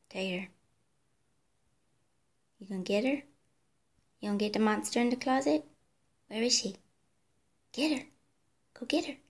Tater. You gonna get her? You gonna get the monster in the closet? Where is she? Get her. Go get her.